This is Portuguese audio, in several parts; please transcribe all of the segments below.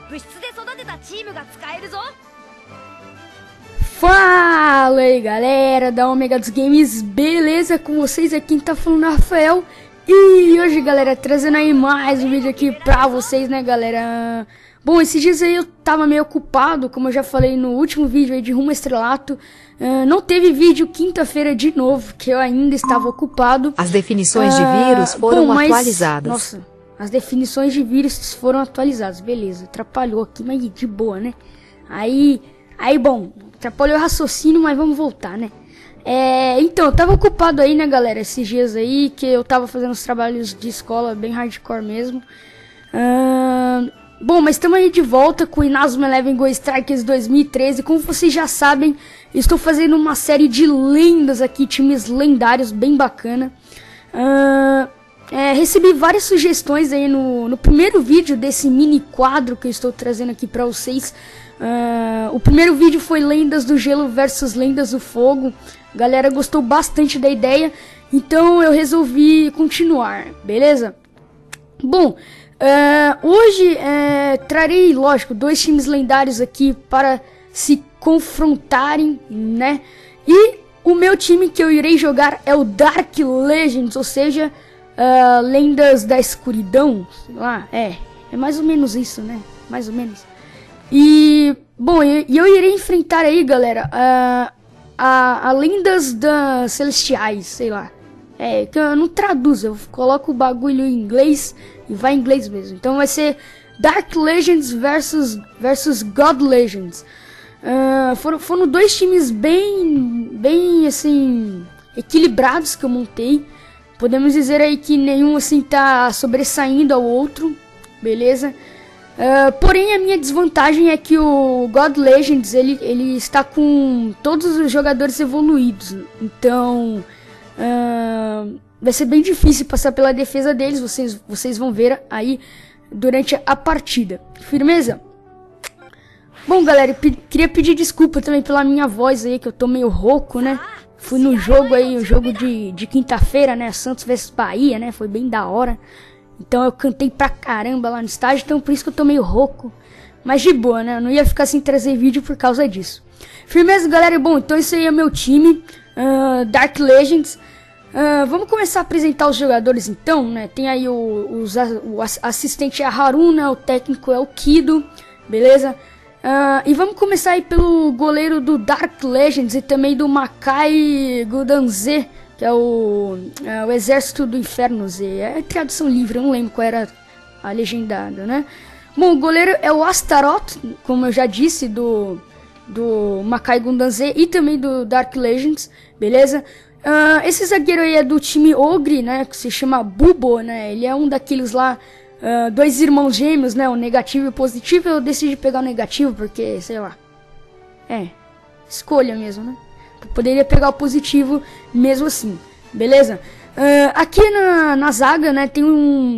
Fala aí galera da Omega dos Games, beleza? Com vocês aqui quem tá falando é o Rafael. E hoje galera, trazendo aí mais um vídeo aqui pra vocês, né galera. Bom, esses dias aí eu tava meio ocupado, como eu já falei no último vídeo aí de Rumo Estrelato. Não teve vídeo quinta-feira de novo, que eu ainda estava ocupado. As definições de vírus foram atualizadas. Nossa, as definições de vírus foram atualizadas, beleza. Atrapalhou aqui, mas de boa, né? Aí bom, atrapalhou o raciocínio, mas vamos voltar, né? Então, eu tava ocupado aí, né, galera, esses dias aí, que eu tava fazendo os trabalhos de escola bem hardcore mesmo. Bom, mas estamos aí de volta com o Inazuma Eleven Go Strikers 2013. Como vocês já sabem, estou fazendo uma série de lendas aqui, times lendários, bem bacana. Recebi várias sugestões aí no primeiro vídeo desse mini quadro que eu estou trazendo aqui pra vocês. O primeiro vídeo foi Lendas do Gelo versus Lendas do Fogo. A galera gostou bastante da ideia, então eu resolvi continuar, beleza? Bom, hoje trarei, lógico, dois times lendários aqui para se confrontarem, né? E o meu time que eu irei jogar é o Dark Legends, ou seja, Lendas da Escuridão, sei lá, é mais ou menos isso, né? Mais ou menos. E, bom, eu irei enfrentar aí, galera, a Lendas das Celestiais, sei lá. Que eu não traduzo, eu coloco o bagulho em inglês e vai em inglês mesmo. Então vai ser Dark Legends versus God Legends. Foram dois times bem assim, equilibrados que eu montei. Podemos dizer aí que nenhum assim tá sobressaindo ao outro, beleza? Porém a minha desvantagem é que o God Legends ele está com todos os jogadores evoluídos, então vai ser bem difícil passar pela defesa deles. Vocês vão ver aí durante a partida, firmeza? Bom galera, queria pedir desculpa também pela minha voz aí, que eu tô meio rouco, né? Fui no jogo aí, o jogo de quinta-feira, né, Santos vs Bahia, né, foi bem da hora. Então eu cantei pra caramba lá no estádio, então por isso que eu tô meio rouco. Mas de boa, né? Eu não ia ficar sem trazer vídeo por causa disso. Firmeza, galera? Bom, então esse aí é o meu time, Dark Legends. Vamos começar a apresentar os jogadores então, né? Tem aí o assistente é a Haruna, o técnico é o Kido, beleza? E vamos começar aí pelo goleiro do Dark Legends e também do Makai Gudanze, que é o Exército do Inferno Z. É tradução livre, eu não lembro qual era a legendada, né? Bom, o goleiro é o Astaroth, como eu já disse, do Makai Gundam Z e também do Dark Legends, beleza? Esse zagueiro aí é do time Ogre, né? Que se chama Bubo, né? Ele é um daqueles lá, dois irmãos gêmeos, né? O negativo e o positivo. Eu decidi pegar o negativo porque, sei lá, escolha mesmo, né? Poderia pegar o positivo mesmo assim, beleza? Aqui na zaga, né, tem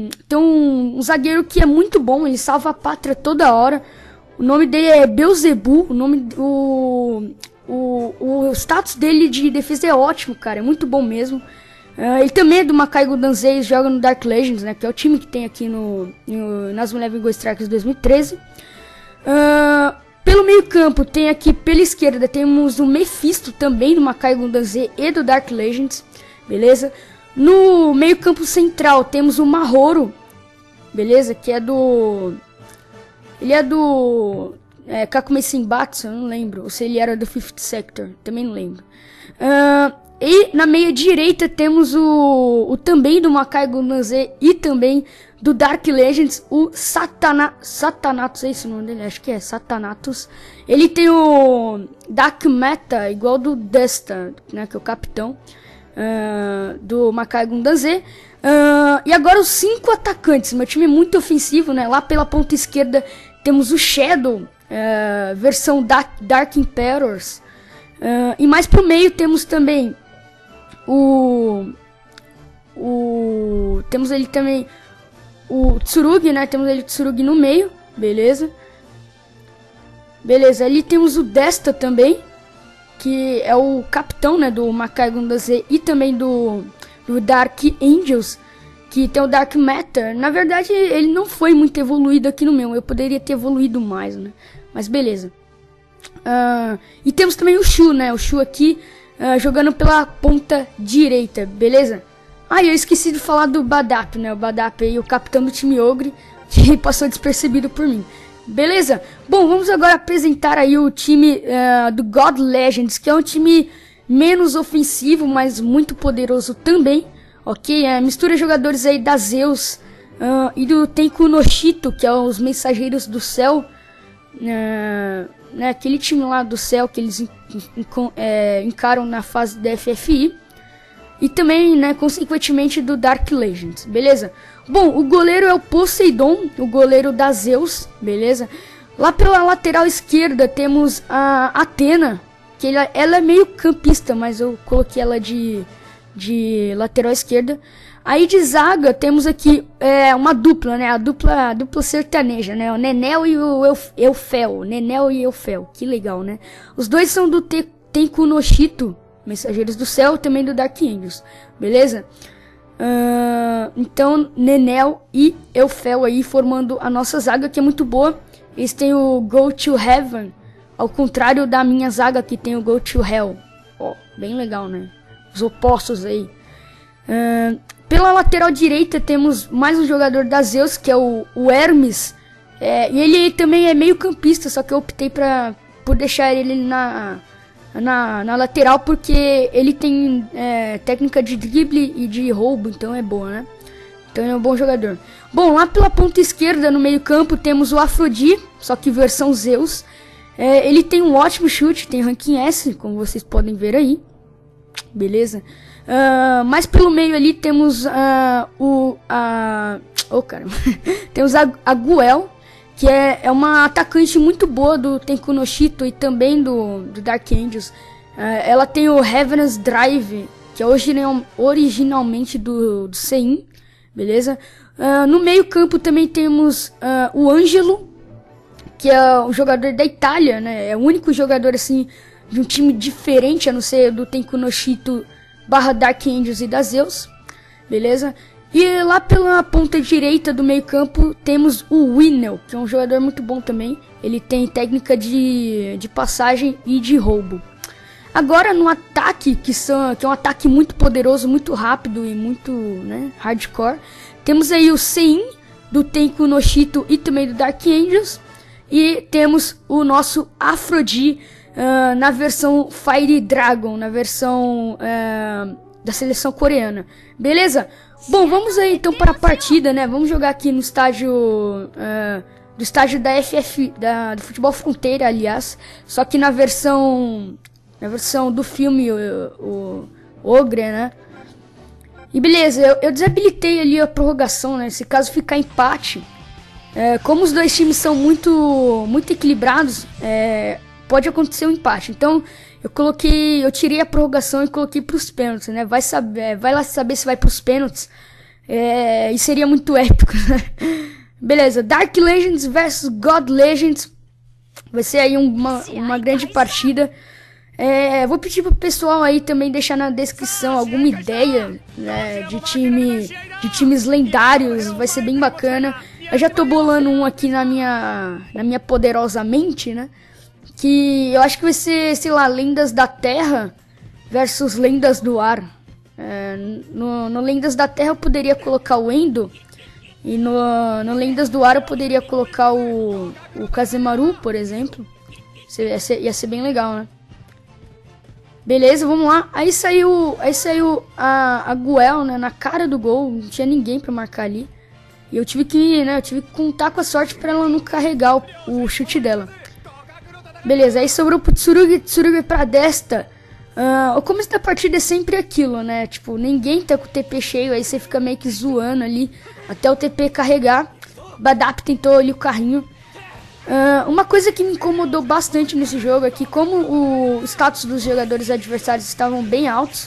um zagueiro que é muito bom, ele salva a pátria toda hora. O nome dele é Beelzebub, o status dele de defesa é ótimo, cara, é muito bom mesmo. Ele também é do Makai Gundam Z e joga no Dark Legends, né, que é o time que tem aqui no Inazuma Eleven Go Strikers 2013. Pelo meio campo, tem aqui pela esquerda, temos o Mephisto também do Makai Gundam Z e do Dark Legends, beleza? No meio campo central temos o Mahoro, beleza? Que é do... Ele é do... Kakume Senbatsu, eu não lembro, ou se ele era do Fifth Sector, também não lembro. E na meia direita temos o também do Makai Gundam Z e também do Dark Legends, o Satanatos, é isso o nome dele? Acho que é Satanatos. Ele tem o Dark Meta, igual do Desta, né, que é o capitão do Makai Gundam Z. E agora os 5 atacantes, meu time é muito ofensivo, né? Lá pela ponta esquerda temos o Shadow, versão Dark Emperors. E mais pro meio temos também temos ele também o Tsurugi, né? Temos ele Tsurugi no meio, beleza? Beleza, ali temos o Desta também, que é o capitão, né, do Makai Gundam Z e também do Dark Angels. que tem o Dark Matter. Na verdade, ele não foi muito evoluído aqui no meu. Eu poderia ter evoluído mais, né? Mas beleza. E temos também o Shu, né? O Shu aqui jogando pela ponta direita, beleza? Ah, eu esqueci de falar do Badap, né? O Badap aí, o capitão do time Ogre, que passou despercebido por mim. Beleza? Bom, vamos agora apresentar aí o time do God Legends, que é um time menos ofensivo, mas muito poderoso também. Ok? Mistura jogadores aí da Zeus e do Tenku no Shito, que é os Mensageiros do Céu. Né, aquele time lá do céu que eles encaram na fase da FFI. E também, né, consequentemente do Dark Legends, beleza? Bom, o goleiro é o Poseidon, o goleiro da Zeus, beleza? Lá pela lateral esquerda temos a Athena, que ela é meio campista, mas eu coloquei ela de lateral esquerda. Aí de zaga temos aqui uma dupla, né? A dupla sertaneja, né? O Nenel e o Eufel. Nenel e Eufel, que legal, né? Os dois são do Tenku no Shito, Mensageiros do Céu, também do Dark Angels, beleza? Então, Nenel e Eufel aí formando a nossa zaga, que é muito boa. Eles têm o Go to Heaven, ao contrário da minha zaga, que tem o Go to Hell. Ó, bem legal, né? Os opostos aí. Pela lateral direita temos mais um jogador da Zeus, que é o Hermes. E ele também é meio campista, só que eu optei por deixar ele na lateral, porque ele tem técnica de drible e de roubo, então é boa, né? Então é um bom jogador. Bom, lá pela ponta esquerda, no meio campo, temos o Afrodite, só que versão Zeus. Ele tem um ótimo chute, tem ranking S, como vocês podem ver aí. Beleza? Mas pelo meio ali temos temos a Guel, que é uma atacante muito boa do Tenku no Shito e também do Dark Angels. Ela tem o Heaven's Drive, que é originalmente do Sein, beleza? No meio campo também temos o Ângelo, que é um jogador da Itália, né? É o único jogador assim de um time diferente, a não ser do Tenku no Shito / Dark Angels e da Zeus, beleza? E lá pela ponta direita do meio campo temos o Winnel, que é um jogador muito bom também. Ele tem técnica de passagem e de roubo. Agora no ataque, que é um ataque muito poderoso, muito rápido e muito, né, hardcore, temos aí o Sein, do Tenku no Shito e também do Dark Angels. E temos o nosso Afrodite, na versão Fire Dragon, na versão da seleção coreana, beleza? Bom, vamos aí então para a partida, né? Vamos jogar aqui no estádio do estádio da FF, do Futebol Fronteira, aliás, só que na versão do filme o Ogre, né? E beleza, eu desabilitei ali a prorrogação, né? Se caso ficar empate, como os dois times são muito equilibrados, pode acontecer um empate. Então eu tirei a prorrogação e coloquei para os pênaltis, né? Vai lá saber se vai para os pênaltis. E seria muito épico, né? Beleza, Dark Legends versus God Legends. Vai ser aí uma grande partida. Vou pedir pro pessoal aí também deixar na descrição alguma ideia, né, de times lendários. Vai ser bem bacana. Eu já tô bolando um aqui na minha poderosa mente, né? Que eu acho que vai ser, sei lá, Lendas da Terra versus Lendas do Ar. No Lendas da Terra eu poderia colocar o Endo. E no Lendas do Ar eu poderia colocar o Kazemaru, por exemplo. Ia ser bem legal, né? Beleza, vamos lá. Aí saiu a Guel, né, na cara do gol. Não tinha ninguém pra marcar ali. E eu tive que contar com a sorte pra ela não carregar o chute dela. Beleza, aí sobrou pro Tsurugi pra Desta. O começo da partida é sempre aquilo, né? Tipo, ninguém tá com o TP cheio, aí você fica meio que zoando ali até o TP carregar. Badap tentou ali o carrinho. Uma coisa que me incomodou bastante nesse jogo é que, como o status dos jogadores adversários estavam bem altos,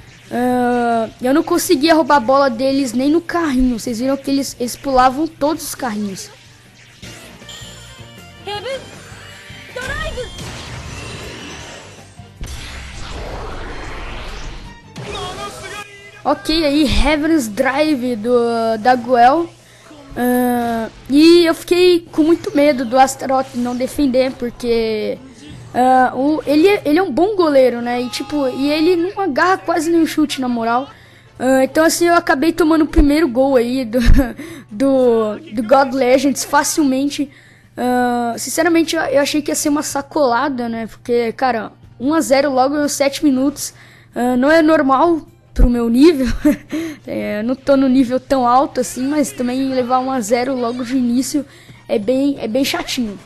eu não conseguia roubar a bola deles nem no carrinho. Vocês viram que eles pulavam todos os carrinhos. Ok, aí Heaven's Drive da Guel. E eu fiquei com muito medo do Astaroth não defender, porque ele é um bom goleiro, né? E tipo, ele não agarra quase nenhum chute, na moral. Então assim, eu acabei tomando o primeiro gol aí do God Legends facilmente. Sinceramente, eu achei que ia ser uma sacolada, né? Porque, cara, 1 a 0 logo nos 7 minutos não é normal pro meu nível. Não tô no nível tão alto assim, mas também levar 1 a 0 logo de início é bem chatinho.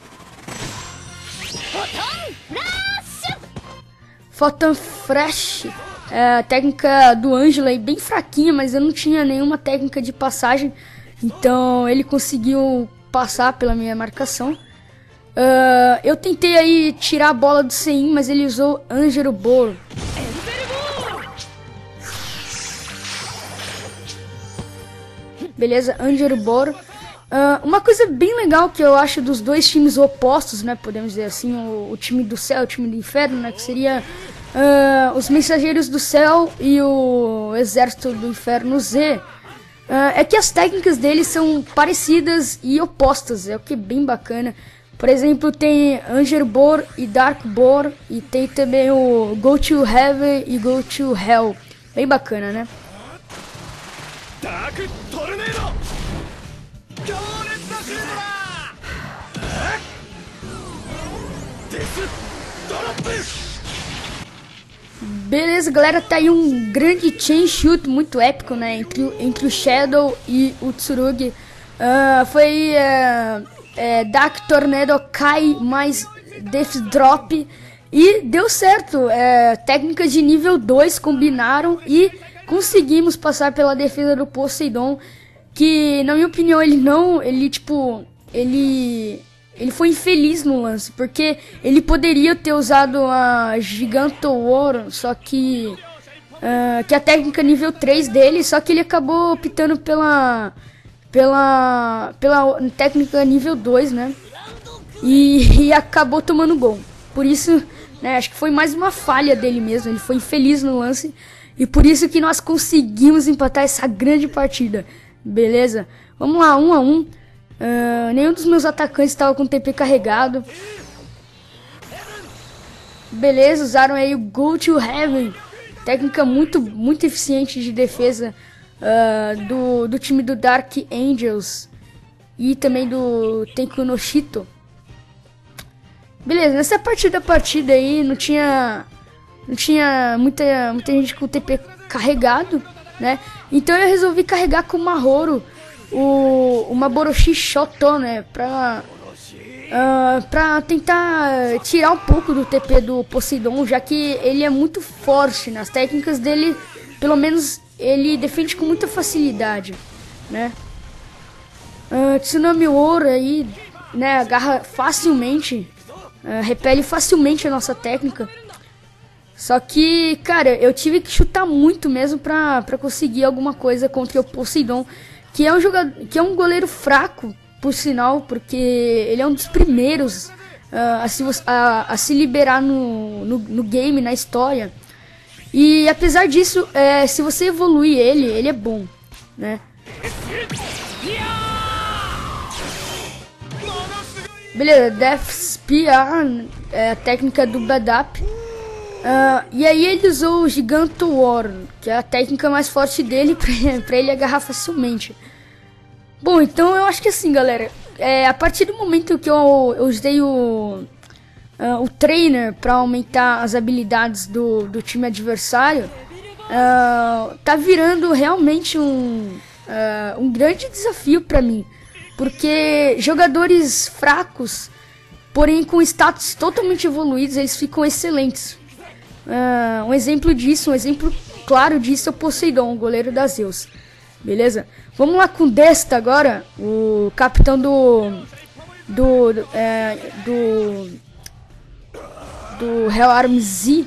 Photon Fresh, a técnica do Ângelo aí bem fraquinha, mas eu não tinha nenhuma técnica de passagem, então ele conseguiu passar pela minha marcação. Eu tentei aí tirar a bola do Sein, mas ele usou Angelo Bor. Beleza, Angelo Bor. Uma coisa bem legal que eu acho dos dois times opostos, né, podemos dizer assim, o time do céu e o time do inferno, né, que seria os Mensageiros do Céu e o Exército do Inferno Z, é que as técnicas deles são parecidas e opostas, é o que é bem bacana. Por exemplo, tem Angel Bor e Dark Bor, e tem também o Go to Heaven e Go to Hell, bem bacana, né? Beleza, galera, tá aí um grande chain shoot muito épico, né, entre o Shadow e o Tsurugi. Foi Dark Tornado Kai mais Death Drop e deu certo. Técnicas de nível 2 combinaram e conseguimos passar pela defesa do Poseidon, que na minha opinião ele foi infeliz no lance, porque ele poderia ter usado a Giganto War, só que a técnica nível 3 dele, só que ele acabou optando pela técnica nível 2, né? E acabou tomando gol. Por isso, né, acho que foi mais uma falha dele mesmo, ele foi infeliz no lance, e por isso que nós conseguimos empatar essa grande partida. Beleza? Vamos lá, 1 a 1. Nenhum dos meus atacantes estava com TP carregado. Beleza, usaram aí o Go to Heaven, técnica muito eficiente de defesa do time do Dark Angels e também do Tenku no Shito. Beleza, nessa partida aí não tinha muita gente com TP carregado, né? Então eu resolvi carregar com o Mahoro o Maboroshi Shoto, né, pra tentar tirar um pouco do TP do Poseidon, já que ele é muito forte nas técnicas dele, pelo menos ele defende com muita facilidade, né. Tsunami Ouro aí, né, agarra facilmente, repele facilmente a nossa técnica. Só que, cara, eu tive que chutar muito mesmo pra conseguir alguma coisa contra o Poseidon, que é um goleiro fraco, por sinal, porque ele é um dos primeiros a se liberar no game, na história. E apesar disso, se você evoluir ele é bom, né? Beleza, Death Spear, a técnica do Badap. E aí ele usou o Giganto War, que é a técnica mais forte dele, pra ele agarrar facilmente. Bom, então eu acho que assim, galera, a partir do momento que eu usei o trainer pra aumentar as habilidades do time adversário, tá virando realmente um grande desafio pra mim, porque jogadores fracos, porém com status totalmente evoluídos, eles ficam excelentes. Um exemplo claro disso é o Poseidon, o goleiro da Zeus. Beleza? Vamos lá com o Desta agora, o capitão do Hell Arm Z.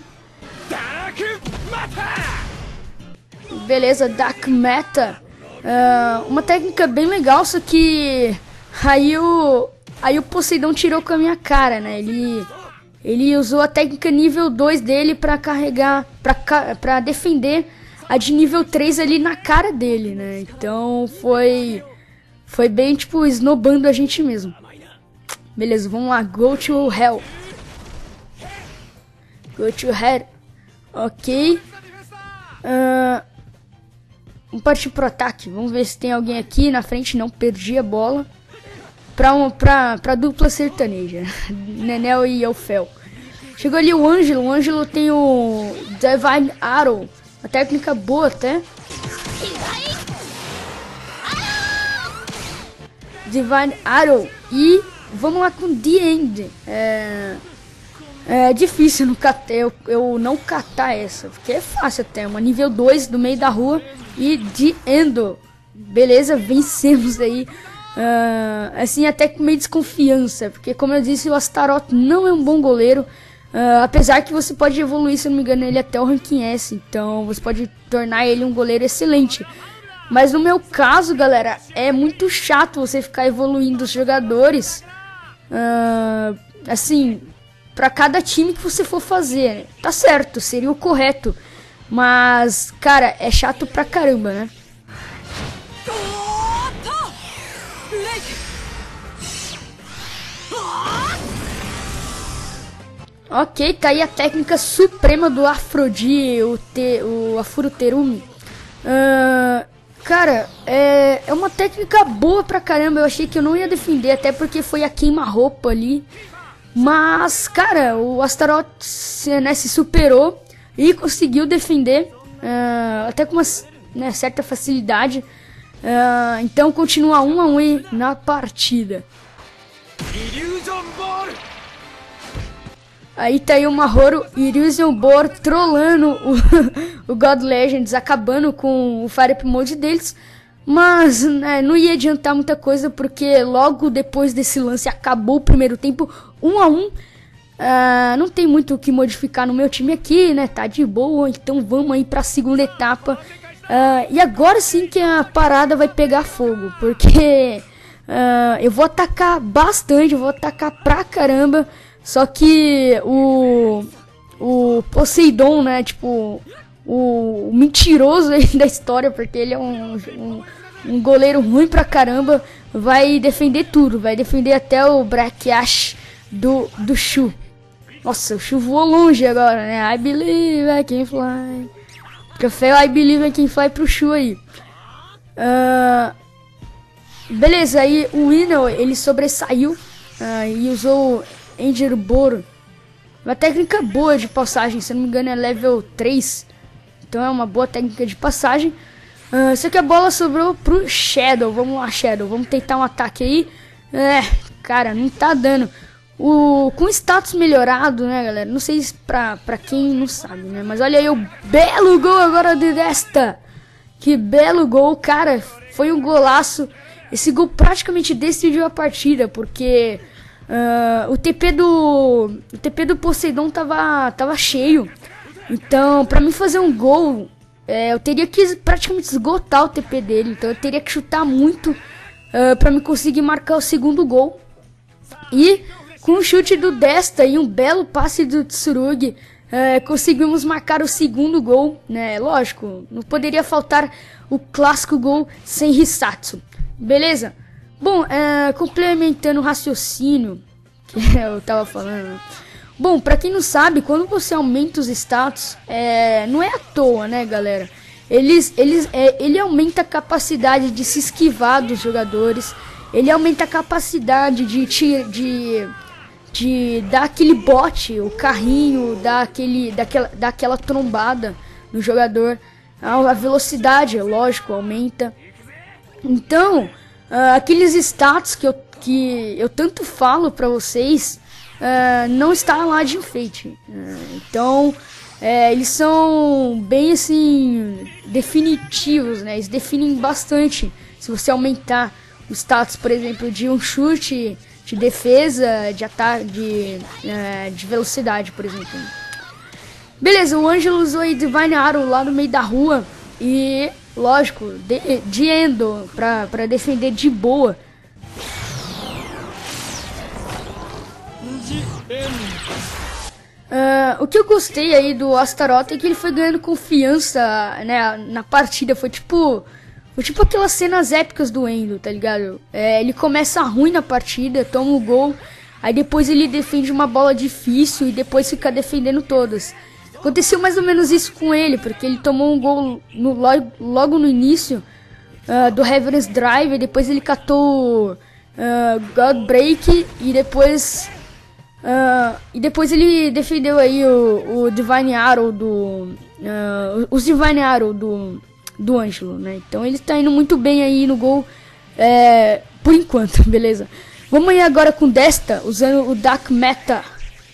Beleza, Dark Meta. Uma técnica bem legal, só que aí o Poseidon tirou com a minha cara, né? Ele usou a técnica nível 2 dele pra carregar, pra defender a de nível 3 ali na cara dele, né? Então foi bem, tipo, esnobando a gente mesmo. Beleza, vamos lá. Go to hell. Go to hell. Ok. Vamos partir pro ataque. Vamos ver se tem alguém aqui na frente. Não, perdi a bola. Pra dupla sertaneja. Nenel e Elfel. Chegou ali o Ângelo. O Ângelo tem o Divine Arrow. Uma técnica boa até. Divine Arrow. E vamos lá com The End. É difícil eu não catar essa. Porque é fácil até. Uma nível 2 do meio da rua. E The End. Beleza, vencemos aí. Assim, até com meio desconfiança. Porque como eu disse, o Astaroth não é um bom goleiro. Apesar que você pode evoluir, se eu não me engano, ele até o ranking S. Então você pode tornar ele um goleiro excelente. Mas no meu caso, galera, é muito chato você ficar evoluindo os jogadores. Assim, pra cada time que você for fazer. Tá certo, seria o correto. Mas, cara, é chato pra caramba, né? Ok, tá aí a técnica suprema do Afrodite, o Afuruterumi. Cara, é uma técnica boa pra caramba. Eu achei que eu não ia defender, até porque foi a queima-roupa ali. Mas, cara, o Astaroth né, se superou e conseguiu defender, até com uma certa facilidade. Então continua 1-1 aí na partida. Aí tá aí o Mahoro Illusion Bor trollando o God Legends, acabando com o Fire Up Mode deles. Mas né, não ia adiantar muita coisa, porque logo depois desse lance acabou o primeiro tempo, 1-1. Não tem muito o que modificar no meu time aqui, né? Tá de boa, então vamos aí pra segunda etapa. E agora sim que a parada vai pegar fogo, porque eu vou atacar bastante, eu vou atacar pra caramba. Só que o Poseidon, né, tipo, o mentiroso aí da história, porque ele é um goleiro ruim pra caramba, vai defender tudo, vai defender até o Brackiash do Shu. Nossa, o Shu voou longe agora, né, I believe I can fly. Café I believe I can fly pro Shu aí. Beleza, aí o Ino, ele sobressaiu e usou Angel Boro. Uma técnica boa de passagem, se não me engano é level 3. Então é uma boa técnica de passagem. Só que a bola sobrou pro Shadow. Vamos lá, Shadow, vamos tentar um ataque aí. Cara, não tá dando. Com status melhorado, né, galera? Não sei se pra quem não sabe, né? Mas olha aí o belo gol agora de Desta. Que belo gol, cara. Foi um golaço. Esse gol praticamente decidiu a partida, porque o TP do Poseidon tava cheio. Então, pra mim fazer um gol, eu teria que praticamente esgotar o TP dele. Então eu teria que chutar muito pra me conseguir marcar o segundo gol. E com o chute do Desta e um belo passe do Tsurugi, conseguimos marcar o segundo gol, né? Lógico, não poderia faltar o clássico gol sem Hisatsu. Beleza? Bom, complementando o raciocínio que eu tava falando. Bom, pra quem não sabe, quando você aumenta os status, não é à toa, né, galera? Ele aumenta a capacidade de se esquivar dos jogadores. Ele aumenta a capacidade de dar aquele bote, o carrinho, daquela trombada no jogador. A velocidade, lógico, aumenta. Então, aqueles status que eu tanto falo pra vocês, não está lá de enfeite. Então, eles são bem assim definitivos, né? Eles definem bastante. Se você aumentar o status, por exemplo, de um chute, de defesa, de ataque, de velocidade, por exemplo. Beleza, o Ângelo usou aí Divine Arrow lá no meio da rua e, lógico, de Endo pra defender de boa. O que eu gostei aí do Astaroth é que ele foi ganhando confiança, né, na partida. Foi tipo aquelas cenas épicas do Endo, tá ligado? Ele começa ruim na partida, toma o gol, aí depois ele defende uma bola difícil e depois fica defendendo todas. Aconteceu mais ou menos isso com ele, porque ele tomou um gol logo no início do Reverence Drive, e depois ele catou God Break e depois ele defendeu aí o Divine Arrow os Divine Arrow do Ângelo, né? Então ele tá indo muito bem aí no gol, por enquanto, beleza? Vamos aí agora com Desta, usando o Dark Meta.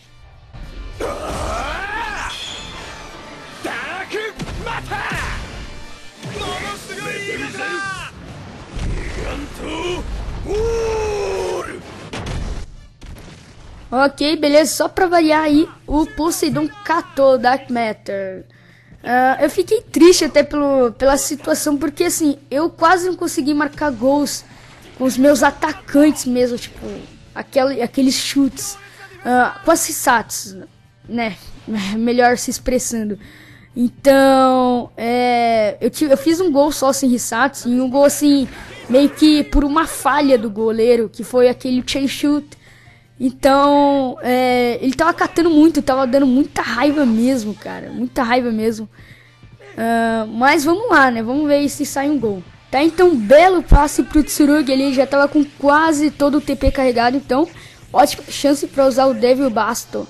Ok, beleza, só pra variar aí, o Poseidon catou o Dark Matter. Eu fiquei triste até pela situação, porque assim, eu quase não consegui marcar gols com os meus atacantes mesmo, tipo, aqueles chutes, com as Hisatsu, né, melhor se expressando. Então, eu fiz um gol só sem Hisatsu, e um gol assim, meio que por uma falha do goleiro, que foi aquele chain shoot. Então, ele tava catando muito, tava dando muita raiva mesmo, cara, muita raiva mesmo. Mas vamos lá, né, vamos ver se sai um gol. Tá, então, belo passe pro Tsurugi, ele já tava com quase todo o TP carregado, então, ótima chance pra usar o Devil Basto.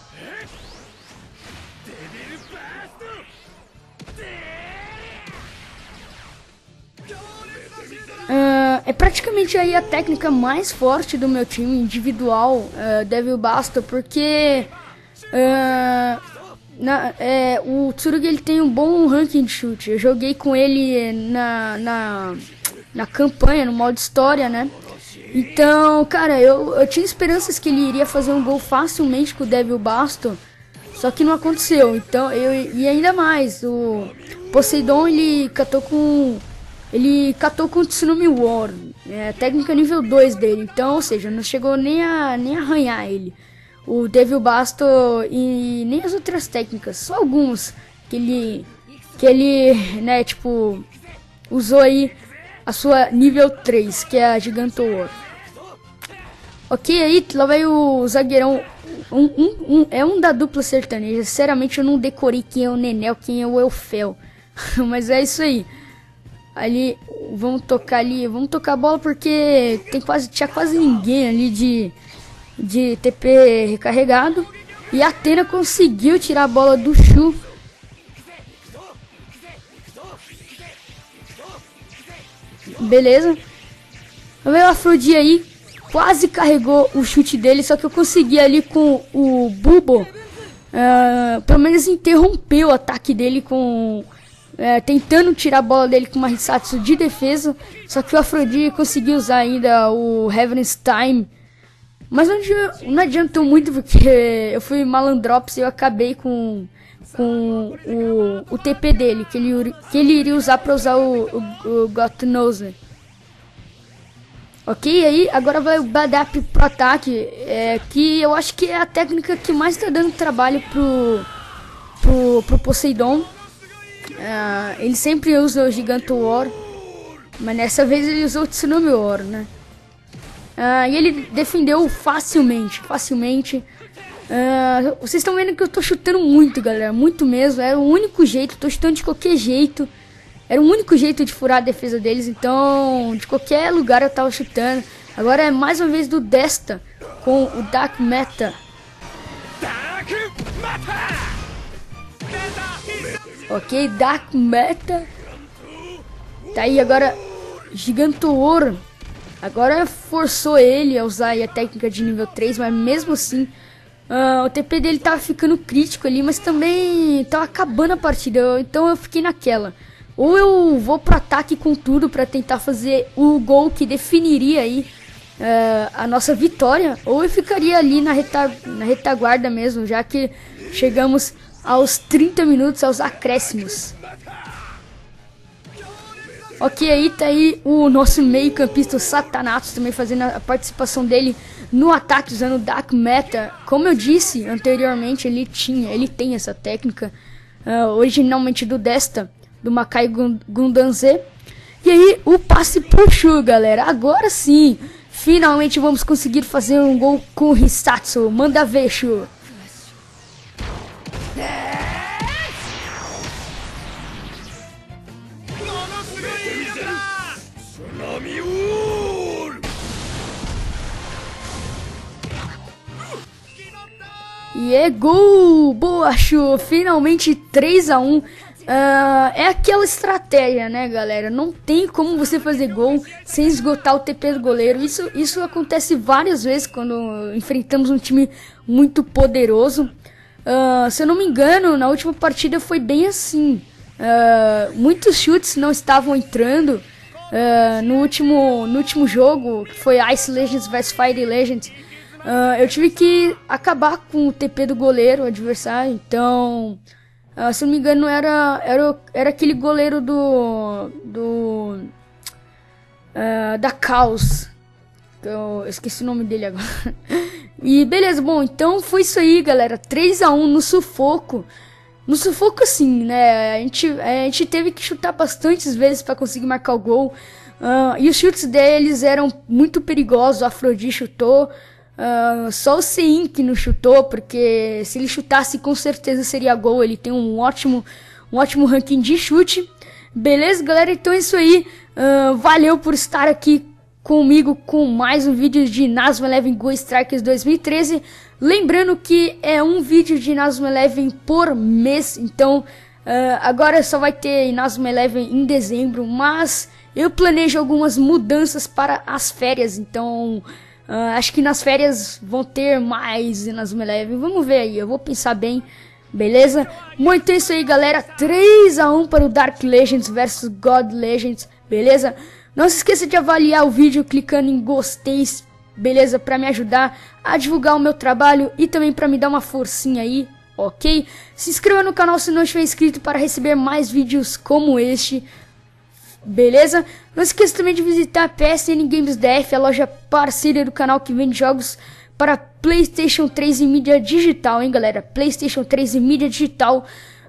É praticamente aí a técnica mais forte do meu time individual, Devil Basto, porque o Tsurugi ele tem um bom ranking de chute. Eu joguei com ele na campanha, no modo história, né? Então, cara, eu tinha esperanças que ele iria fazer um gol facilmente com o Devil Basto, só que não aconteceu. Então, e ainda mais, o Poseidon ele catou com o Tsunami War, técnica nível 2 dele, então, ou seja, não chegou nem a arranhar ele. O Devil Basto e nem as outras técnicas, só algumas que ele, né, tipo, usou aí a sua nível 3, que é a Giganto War. Ok, aí lá vai o zagueirão, um da dupla sertaneja. Sinceramente eu não decorei quem é o Nenel, quem é o Elfel, mas é isso aí. Ali, vamos tocar a bola porque tinha quase ninguém ali de TP recarregado. E a Athena conseguiu tirar a bola do Shu. Beleza. O Afrodite aí quase carregou o chute dele, só que eu consegui ali com o Bubo, pelo menos interromper o ataque dele com... tentando tirar a bola dele com uma Hisatsu de defesa, só que o Afrodite conseguiu usar ainda o Heaven's Time, mas não adiantou muito porque eu fui malandrops e eu acabei com o TP dele, que ele iria usar para usar o Gothnose. Ok, aí agora vai o Badap pro ataque, que eu acho que é a técnica que mais está dando trabalho pro Poseidon. Ele sempre usa o Giganto War, mas dessa vez ele usou o Tsunami War, né? E ele defendeu facilmente. Vocês estão vendo que eu tô chutando muito, galera, muito mesmo. Era o único jeito, tô chutando de qualquer jeito. Era o único jeito de furar a defesa deles, então de qualquer lugar eu tava chutando. Agora é mais uma vez do Desta com o Dark Meta. Ok, Dark Meta. Tá aí agora Giganto Ouro. Agora forçou ele a usar aí a técnica de nível 3, mas mesmo assim o TP dele tava ficando crítico ali, mas também tava acabando a partida. Então eu fiquei naquela. Ou eu vou pro ataque com tudo pra tentar fazer o gol que definiria aí a nossa vitória, ou eu ficaria ali na retaguarda mesmo, já que chegamos aos 30 minutos, aos acréscimos. Ok, aí tá aí o nosso meio campista, o Satanatos, também fazendo a participação dele no ataque usando o Dark Meta. Como eu disse anteriormente, ele tem essa técnica, originalmente do Desta, do Makai Gundam Z. E aí o passe pro Shu, galera. Agora sim, finalmente vamos conseguir fazer um gol com o Hisatsu. Manda ver, Shu. E é gol! Boa, Shu! Finalmente 3-1. É aquela estratégia, né, galera? Não tem como você fazer gol sem esgotar o TP do goleiro. Isso acontece várias vezes quando enfrentamos um time muito poderoso. Se eu não me engano, na última partida foi bem assim. Muitos chutes não estavam entrando. No último jogo, que foi Ice Legends vs Fire Legends, eu tive que acabar com o TP do goleiro adversário. Então, se eu não me engano, era aquele goleiro da Caos. Eu esqueci o nome dele agora. E beleza, bom, então foi isso aí, galera. 3-1 no sufoco. No sufoco, assim, né? A gente teve que chutar bastantes vezes para conseguir marcar o gol. E os chutes deles eram muito perigosos. O Afrodite chutou. Só o Sein que não chutou, porque se ele chutasse com certeza seria gol. Ele tem um ótimo ranking de chute. Beleza, galera? Então é isso aí. Valeu por estar aqui comigo com mais um vídeo de Inazuma Eleven Go Strikers 2013. Lembrando que é um vídeo de Inazuma Eleven por mês. Então agora só vai ter Inazuma Eleven em dezembro, mas eu planejo algumas mudanças para as férias. Então acho que nas férias vão ter mais Inazuma Eleven. Vamos ver aí, eu vou pensar bem. Beleza? Muito é isso aí, galera. 3-1 para o Dark Legends versus God Legends. Beleza? Não se esqueça de avaliar o vídeo clicando em gostei, beleza? Para me ajudar a divulgar o meu trabalho e também para me dar uma forcinha aí, ok? Se inscreva no canal se não estiver inscrito para receber mais vídeos como este, beleza? Não se esqueça também de visitar a PSN Games DF, a loja parceira do canal que vende jogos para PlayStation 3 e mídia digital, hein, galera? PlayStation 3 e mídia digital.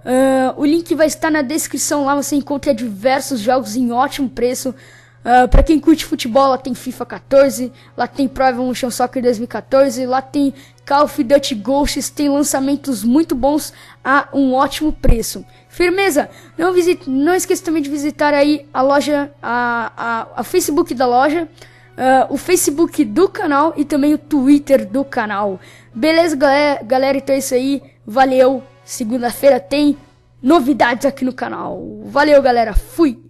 O link vai estar na descrição, lá você encontra diversos jogos em ótimo preço. Pra quem curte futebol, lá tem FIFA 14, lá tem Pro Evolution Soccer 2014, lá tem Call of Duty Ghosts, tem lançamentos muito bons a um ótimo preço. Firmeza? Não esqueça também de visitar aí a loja, a Facebook da loja, o Facebook do canal e também o Twitter do canal. Beleza, galera? Então é isso aí. Valeu! Segunda-feira tem novidades aqui no canal. Valeu, galera! Fui!